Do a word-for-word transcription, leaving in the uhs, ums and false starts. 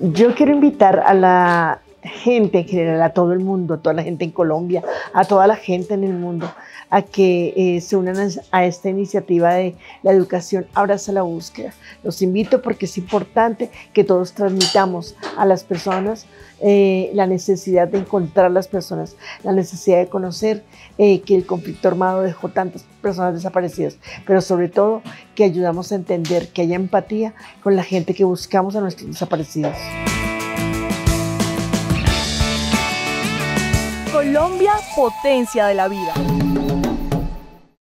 Yo quiero invitar a la gente en general, a todo el mundo, a toda la gente en Colombia, a toda la gente en el mundo, a que eh, se unan a, a esta iniciativa de la educación Abraza la Búsqueda. Los invito porque es importante que todos transmitamos a las personas eh, la necesidad de encontrar a las personas, la necesidad de conocer eh, que el conflicto armado dejó tantas personas desaparecidas, pero sobre todo que ayudamos a entender que haya empatía con la gente que buscamos a nuestros desaparecidos. Colombia, potencia de la vida.